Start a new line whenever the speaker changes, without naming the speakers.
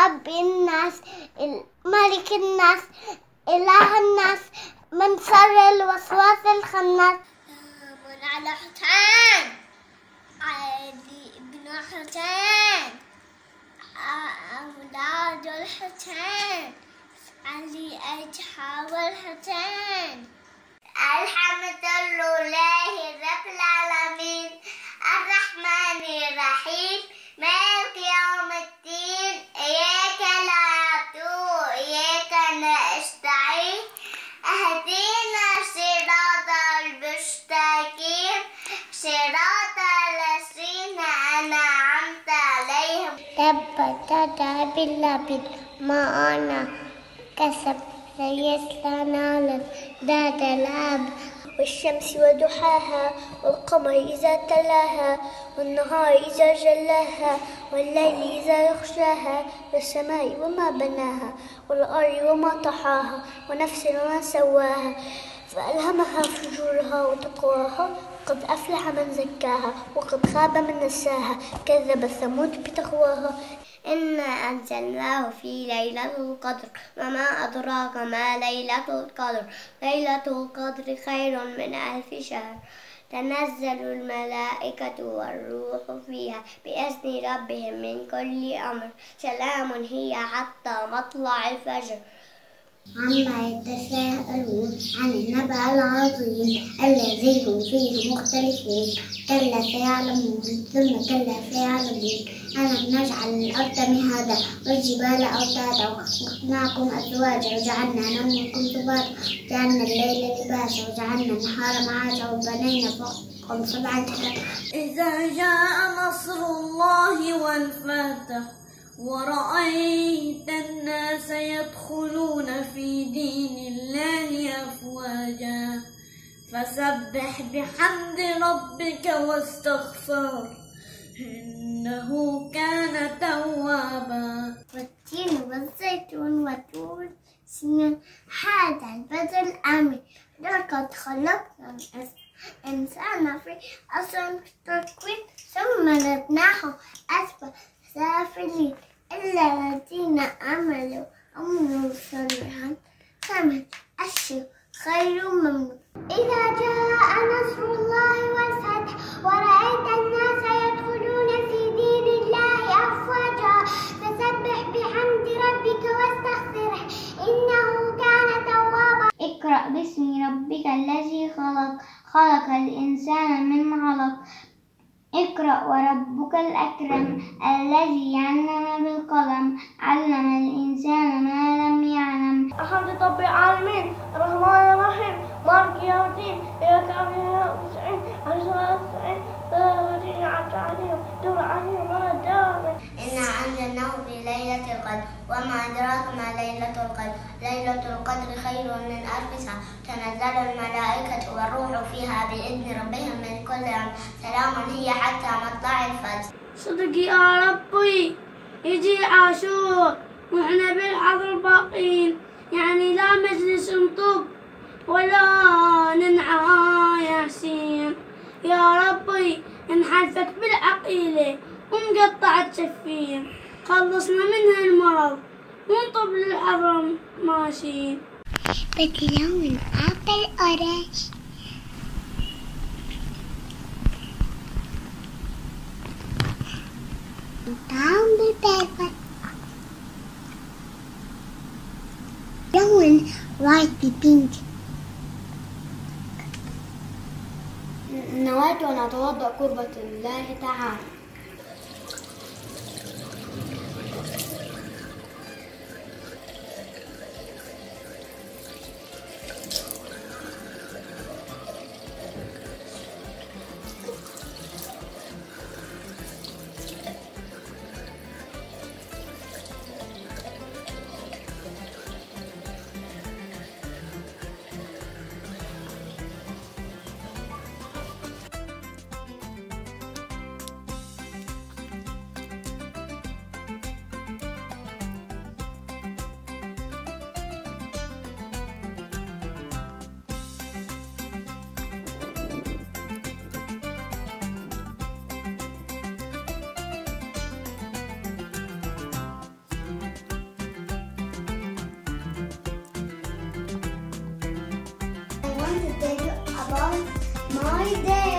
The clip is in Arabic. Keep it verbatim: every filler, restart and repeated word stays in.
رب الناس ملك الناس إله الناس من شر الوسواس الخناس. سلام على حسين علي بن حسين أولاد الحسين علي أصحاب الحسين. الحمد لله رب العالمين الرحمن الرحيم مالك يوم الدين إياك نعبد وإياك نستعين اهدنا الصراط المستقيم صراط الذين أنعمت عليهم. تبت يدا أبي لهب ما أنا كسب سيصلى نارا ذات لهب. والشمس وضحاها والقمر إذا تلاها والنهار إذا جلاها والليل إذا يغشاها والسماء وما بناها والأرض وما طحاها ونفس وما سواها فألهمها فجورها وتقواها. قد أفلح من زكاها وقد خاب من دساها. كذب ثمود بتقواها. إنا أنزلناه في ليلة القدر وما أدراك ما ليلة القدر ليلة القدر خير من ألف شهر. تنزل الملائكة والروح فيها بإذن ربهم من كل أمر سلام هي حتى مطلع الفجر. عما يتساءلون عن النبأ العظيم الذي هم فيه مختلفون. كلا سيعلمون ثم كلا سيعلمون. ألم نجعل الأرض مهادا والجبال أوتادا وخلقناكم أزواجا وجعلنا نومكم سباتا وجعلنا الليل لباسا وجعلنا النهار معاشا وبنينا فوقكم سبعا شدادا.
إذا جاء نصر الله والفتح ورأيت الناس يدخلون في دين الله أفواجا فسبح بحمد ربك واستغفر إنه كان توابا.
والتين والزيتون وطور سينين هذا البلد الآمن لقد خلقنا الإنسان في أحسن تقويم ثم رددناه أسفل سافلين إلا الذين آمنوا وعملوا الصالحات فبشر خير ممنون. إذا جاء نصر الله والفتح ورأيت الناس يدخلون في دين الله أفواجا فسبح بحمد ربك واستغفره إنه كان توابا. اقرأ باسم ربك الذي خلق خلق الإنسان من علق. اقرأ وربك الأكرم الذي علم بالقلم علم الإنسان ما لم يعلم. الحمد رب العالمين الرحمن الرحيم مالك يوم الدين إياك نعبد وإياك نستعين اهدنا الصراط المستقيم صراط عليهم دور عليهم ولا الضالين. إنا أنزلناه في ليلة القدر وما أدراك ما ليلة القدر ليلة القدر خير من ألف شهر. تنزل الملائكة والروح فيها بإذن ربهم من كل أمر سلام هي حتى مطلع الفجر.
صدق يا ربي يجي عاشور وإحنا بالحضر باقين يعني لا مجلس نطب ولا ننعى ياسين. يا ربي نحلفك بالعقيلة ومقطعة شفين خلصنا منها المرض ونطب للحضر ماشيين.
بتلون أبل أورنج طعم بالبيبر لون وايت ببينك. نويت أن أتوضأ قربة الله تعالى. video about my day.